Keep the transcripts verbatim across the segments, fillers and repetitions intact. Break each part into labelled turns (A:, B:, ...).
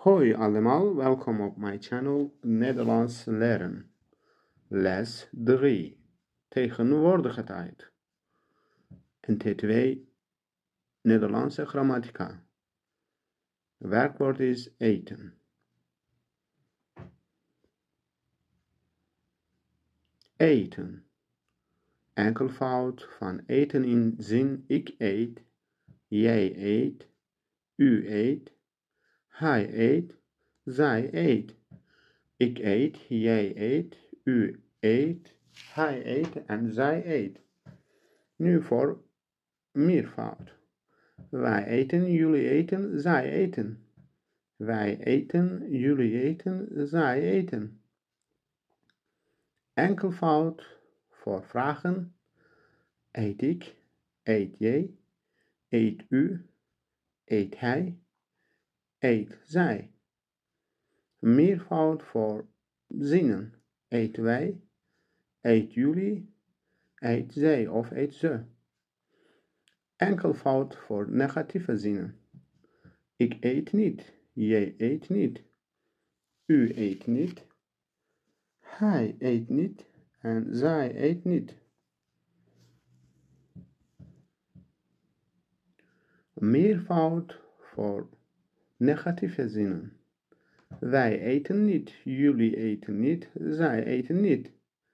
A: Hoi allemaal, welkom op mijn channel Nederlands leren. Les drie, tegenwoordige tijd. En T twee, Nederlandse grammatica. Werkwoord is eten. Eten. Enkelvoud van eten in zin ik eet, jij eet, u eet, hij eet, zij eet. Ik eet, jij eet, u eet, hij eet en zij eet. Nu voor meervoud. Wij eten, jullie eten, zij eten. Wij eten, jullie eten, zij eten. Enkelvoud voor vragen. Eet ik, eet jij, eet u, eet hij, eet zij. Meervoud voor zinnen. Eet wij, eet jullie, eet zij of eet ze. Enkelvoud voor negatieve zinnen. Ik eet niet, jij eet niet, u eet niet, hij eet niet en zij eet niet. Meervoud voor negatieve zinnen. Wij eten niet, jullie eten niet, zij eten niet.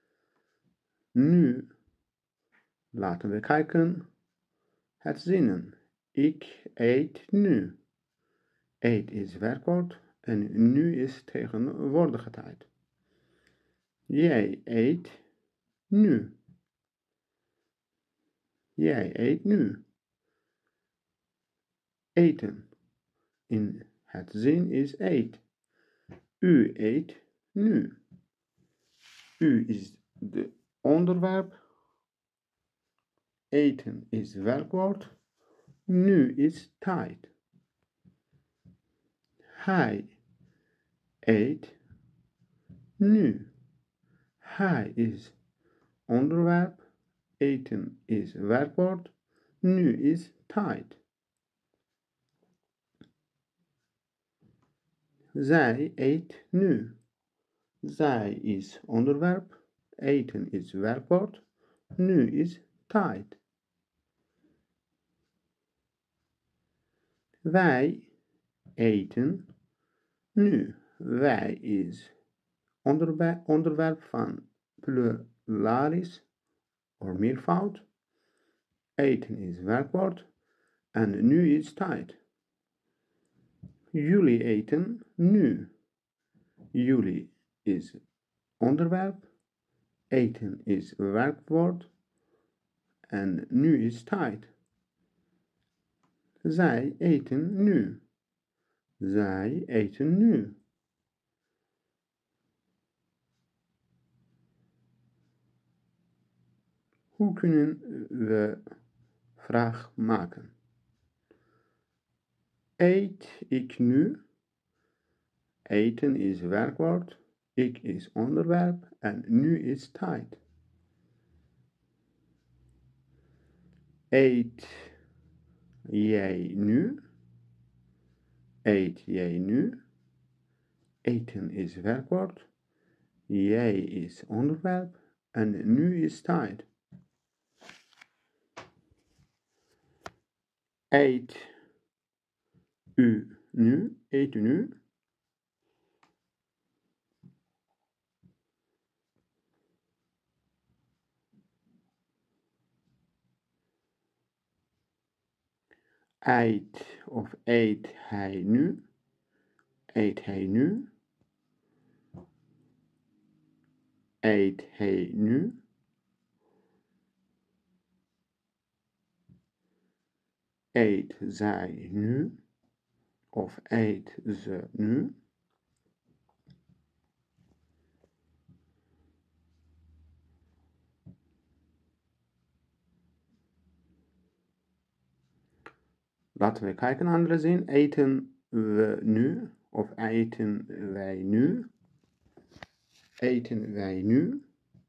A: Nu laten we kijken het zinnen. Ik eet nu. Eet is werkwoord en nu is tegenwoordige tijd. Jij eet nu. Jij eet nu. Eten. In het zin is eet. U eet nu. U is de onderwerp. Eten is werkwoord. Nu is tijd. Hij eet nu. Hij is onderwerp. Eten is werkwoord. Nu is tijd. Zij eet nu. Zij is onderwerp. Eten is werkwoord. Nu is tijd. Wij eten nu. Wij is onderwerp, onderwerp van pluralis of meervoud. Eten is werkwoord. En nu is tijd. Jullie eten nu. Jullie is onderwerp. Eten is werkwoord. En nu is tijd. Zij eten nu. Zij eten nu. Hoe kunnen we vraag maken? Eet ik nu? Eten is werkwoord. Ik is onderwerp. En nu is tijd. Eet jij nu? Eet jij nu? Eten is werkwoord. Jij is onderwerp. En nu is tijd. Eet u nu? Eet u nu? Eet of eet hij nu? Eet hij nu? Eet hij nu? Eet zij nu? Of eet ze nu? Laten we kijken naar andere zin. Eten we nu? Of eten wij nu? Eten wij nu?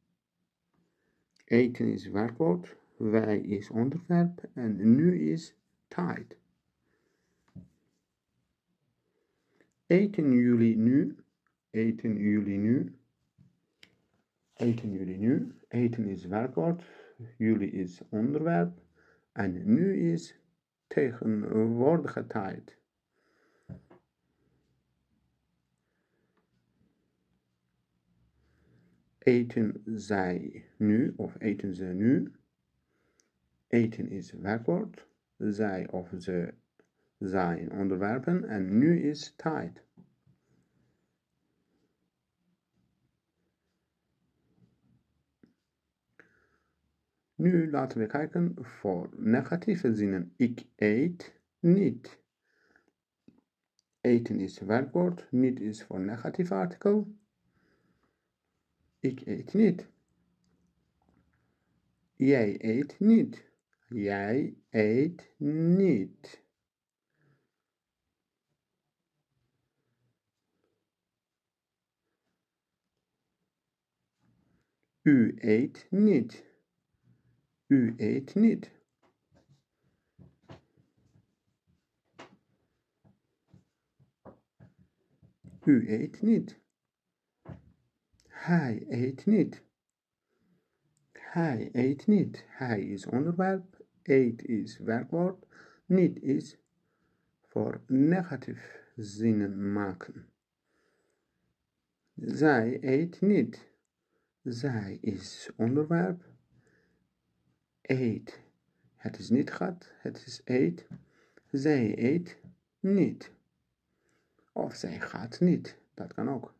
A: Eten is werkwoord. Wij is onderwerp. En nu is tijd. Eten jullie nu? Eten jullie nu? Eten jullie nu? Eten is werkwoord, jullie is onderwerp en nu is tegenwoordige tijd. Eten zij nu of eten ze nu? Eten is werkwoord, zij of ze zijn onderwerpen en nu is tijd. Nu laten we kijken voor negatieve zinnen. Ik eet niet. Eten is werkwoord, niet is voor negatief artikel. Ik eet niet. Jij eet niet. Jij eet niet. U eet niet. U eet niet. U eet niet. Hij eet niet. Hij eet niet. Hij is onderwerp. Eet is werkwoord. Niet is voor negatief zinnen maken. Zij eet niet. Zij is onderwerp. Eet. Het is niet gaat, het is eet. Zij eet niet. Of zij gaat niet. Dat kan ook.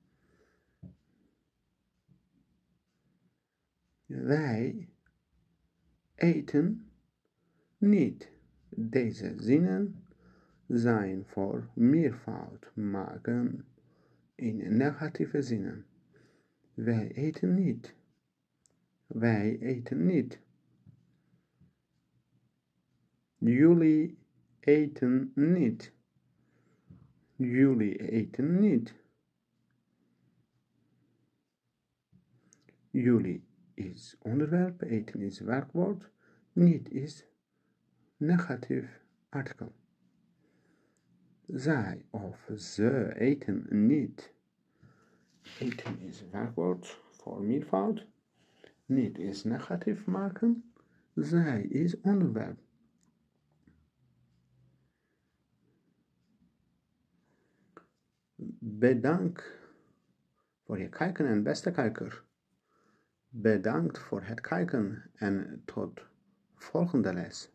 A: Wij eten niet. Deze zinnen zijn voor meervoud maken in negatieve zinnen. Wij eten niet. Wij eten niet. Jullie eten niet. Jullie eten niet. Jullie is onderwerp, eten is werkwoord, niet is negatief artikel. Zij of ze eten niet. Eten is werkwoord voor meervoud, niet is negatief maken, zij is onderwerp. Bedankt voor je kijken en beste kijker. Bedankt voor het kijken en tot volgende les.